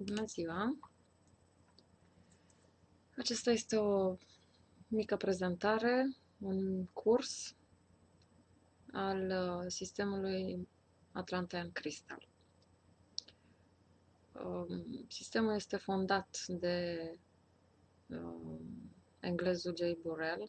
Bună ziua! Acesta este o mică prezentare, un curs al sistemului Atlantean Crystal. Sistemul este fondat de englezul Jay Burrell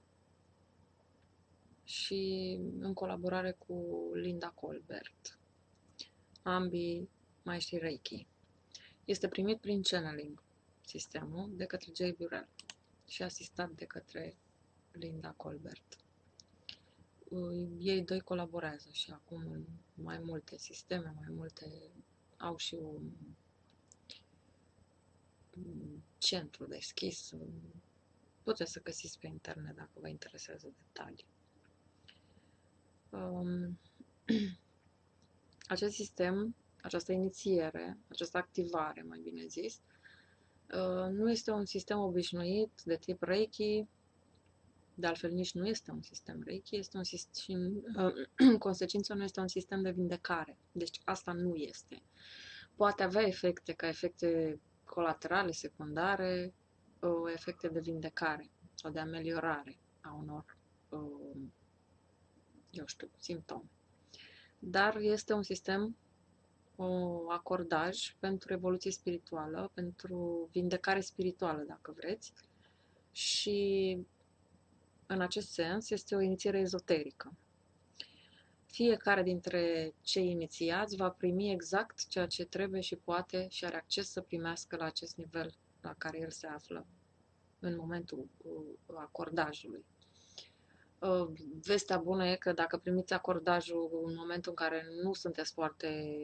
și în colaborare cu Linda Colbert, ambii maestri Reiki. Este primit prin channeling sistemul de către Jay Burrell și asistat de către Linda Colbert. Ei doi colaborează și acum în mai multe sisteme, au și un centru deschis. Puteți să găsiți pe internet dacă vă interesează detalii. Acest sistem, această inițiere, această activare, mai bine zis, nu este un sistem obișnuit de tip Reiki, de altfel nici nu este un sistem Reiki, este un sistem, în consecință nu este un sistem de vindecare. Deci asta nu este. Poate avea efecte ca efecte colaterale, secundare, efecte de vindecare sau de ameliorare a unor, simptome. Dar este un sistem, acordaj pentru evoluție spirituală, pentru vindecare spirituală, dacă vreți, și în acest sens este o inițiere ezoterică. Fiecare dintre cei inițiați va primi exact ceea ce trebuie și poate și are acces să primească la acest nivel la care el se află în momentul acordajului. Vestea bună e că dacă primiți acordajul în momentul în care nu sunteți foarte,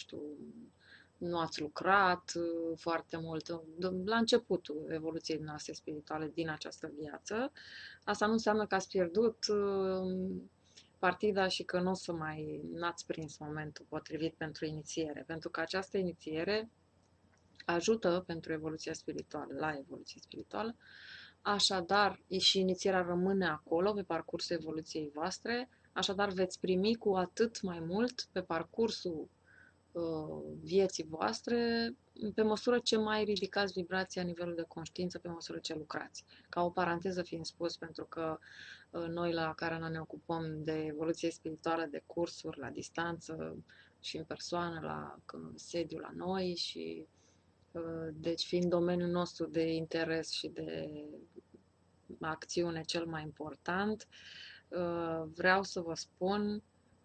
nu ați lucrat foarte mult, la începutul evoluției noastre spirituale din această viață, asta nu înseamnă că ați pierdut partida și că nu o să mai n-ați prins momentul potrivit pentru inițiere, pentru că această inițiere ajută pentru evoluția spirituală, la evoluție spirituală. Așadar, și inițierea rămâne acolo pe parcursul evoluției voastre, așadar veți primi cu atât mai mult pe parcursul vieții voastre, pe măsură ce mai ridicați vibrația, nivelul de conștiință, pe măsură ce lucrați. Ca o paranteză fiind spus, pentru că noi la care ne ocupăm de evoluție spirituală, de cursuri la distanță și în persoană, la sediu la noi și deci fiind domeniul nostru de interes și de acțiune cel mai important, vreau să vă spun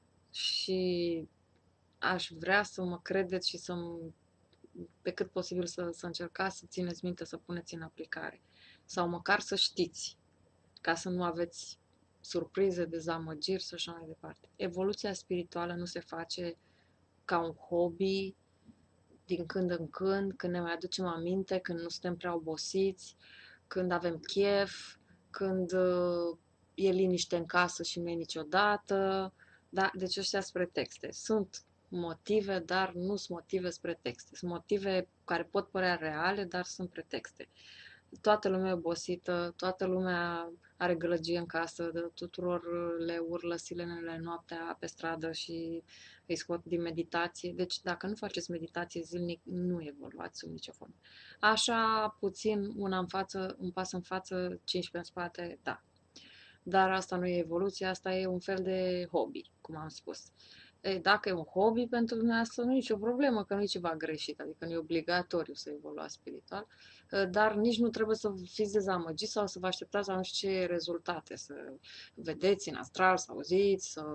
și aș vrea să mă credeți și pe cât posibil să încercați să țineți minte, să puneți în aplicare. Sau măcar să știți, ca să nu aveți surprize, dezamăgiri și așa mai departe. Evoluția spirituală nu se face ca un hobby, din când în când ne mai aducem aminte, când nu suntem prea obosiți, când avem chef, când e liniște în casă și nu e niciodată. Da? Deci ăștia sunt pretexte. Sunt motive, dar nu sunt motive spre texte. Sunt motive care pot părea reale, dar sunt pretexte. Toată lumea e obosită, toată lumea are gălăgie în casă, de tuturor le urlă sirenele noaptea pe stradă și îi scot din meditație. Deci dacă nu faceți meditație zilnic, nu evoluați sub nicio formă. Așa puțin, una în față, un pas în față, 15 în spate, da. Dar asta nu e evoluție, asta e un fel de hobby, cum am spus. Dacă e un hobby pentru dumneavoastră, nu e nicio problemă, că nu e ceva greșit, adică nu e obligatoriu să evoluați spiritual, dar nici nu trebuie să fiți dezamăgiți sau să vă așteptați la nu știu ce rezultate, să vedeți în astral, să auziți, să,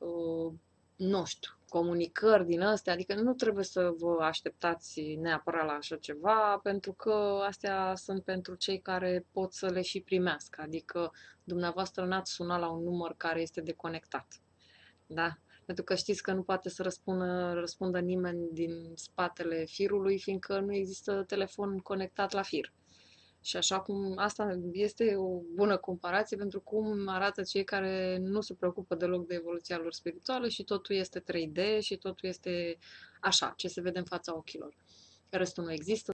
nu știu, comunicări din astea, adică nu trebuie să vă așteptați neapărat la așa ceva, pentru că astea sunt pentru cei care pot să le și primească, adică dumneavoastră n-ați sunat la un număr care este deconectat, da? Pentru că știți că nu poate să răspundă nimeni din spatele firului, fiindcă nu există telefon conectat la fir. Și așa cum asta este o bună comparație pentru cum arată cei care nu se preocupă deloc de evoluția lor spirituală și totul este 3D și totul este așa, ce se vede în fața ochilor. Restul nu există.